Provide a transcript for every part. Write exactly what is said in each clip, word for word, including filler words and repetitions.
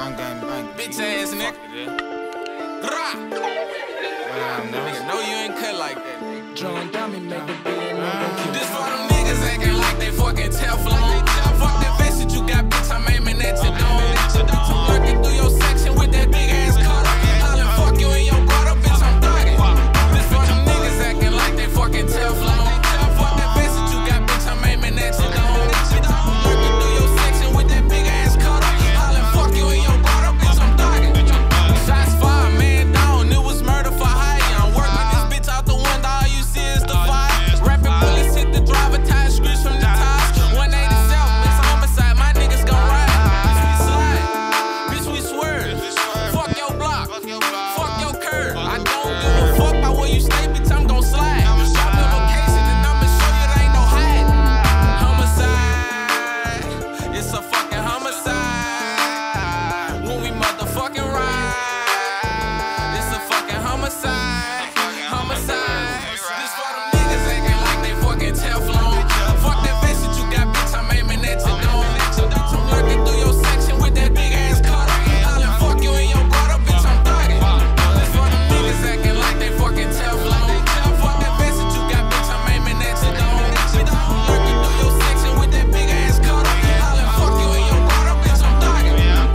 Gang, gang, bang. Bitch ass nigga. Rah! Nigga, know you ain't cut like that, nigga. John Dummy make the beat. This for them niggas acting like they fucking Teflon. Fuck that face that you got, bitch, I'm aiming at your dome. I'm lurking through your section with that big ass cutter. Hollin' fuck you in your brother, bitch, I'm thugging. This for them niggas acting like they fucking Teflon. Fuck that face that you got, bitch, I'm aiming at your dome. I'm lurking through your section with that big ass cutter. Hollin' fuck you in your brother, bitch, I'm thugging. Shots fired, man down, it was murder for hire. I'm working this bitch out the window, all you see is the fire. Rapping bullets hit the driver, tie screws from the tires. one eighty-seven, it's homicide, my niggas gon' ride. Bitch, we slide, bitch, we swerve. Fuck your block, fuck your curve. I don't give a fuck about where you stay, bitch, I'm gon' slide. Drop your location and I'ma show you there ain't no hiding. Homicide, it's a fucking homicide. When we motherfucking ride, it's a fucking homicide. Homicide. This for them niggas acting like they fucking Teflon. Fuck that face that you got, bitch, I'm aiming at your dome. I'm lurking through your section with that big ass cutter. Hollin' fuck you in your brother, bitch, I'm thugging. This for them niggas acting like they fucking Teflon. Fuck that face that you got, bitch, I'm aiming at your dome. I'm lurking through your section with that big ass cutter. Hollin' fuck you in your brother, bitch, I'm thugging.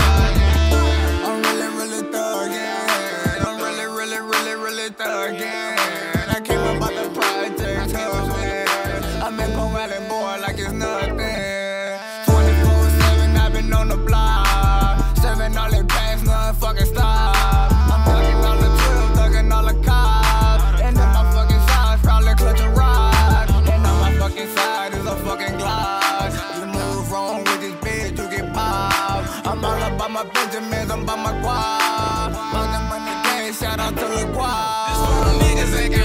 I'm really, really thuggin'. I'm really, really, really, really thuggin'. I came up out the project hustling. I'm in Pole Valley, boy, like it's nothing. twenty-four seven, I've been on the block. Seven all in packs, nothing fucking stop. I'm thuggin' all the twelve, thuggin' all the cops. And then my fucking side's probably clutch a rod. And on my fucking side is a fucking Glock. You move wrong with this bitch, you get popped. I'm all about my Benjamins, I'm about my guap. Fuck them money gang, shout out to the guap. This for them niggas acting